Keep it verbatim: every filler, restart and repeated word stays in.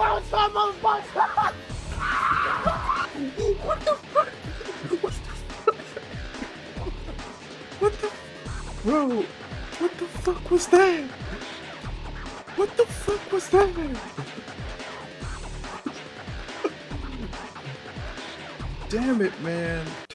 world's top motherfucker! What the fuck? What the fuck? What the? Bro, what the fuck was that? What the fuck was that? Damn it, man.